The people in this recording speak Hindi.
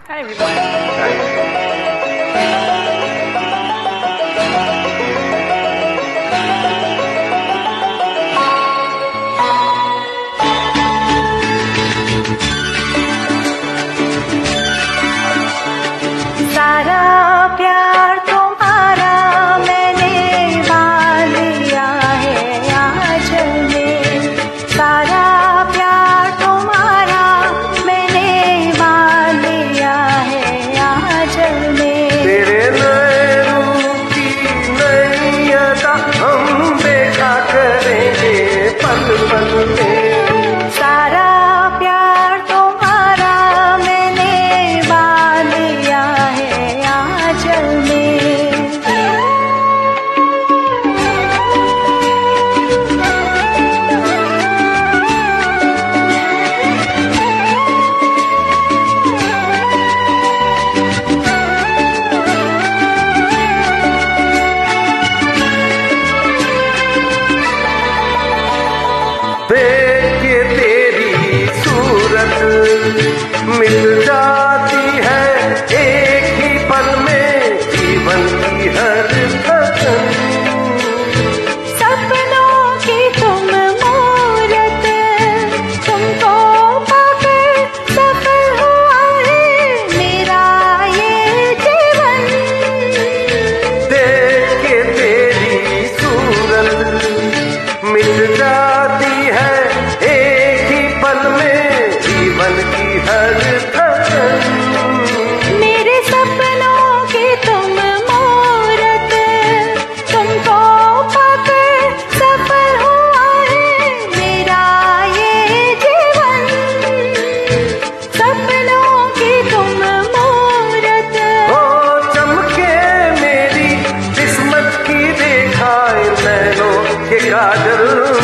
Hi, everyone. Hi. सारा प्यार तुम्हारा मैंने बांध लिया है आंचल में। सारा प्यार तुम्हारा मैंने बांध लिया है आंचल में। तेरे नए रूप की नई अदा हम देखा करेंगे पल पल में। सारा प्यार तुम्हारा मैंने बांध लिया है आंचल में। देख के तेरी सूरत मिल जाती है एक ही पल में जीवन की हर थकन। सपनों की तुम मूरत, तुमको पाकर सफल हुआ है मेरा ये जीवन। देख के तेरी सूरत मिल जाती है एक ही पल में जीवन की हर थकन। मेरे सपनों की तुम मूरत, तुमको पाकर सफल हुआ है मेरा ये जीवन। सपनों की तुम मूरत। ओ चमके मेरी किस्मत की देखा नैनों के काजल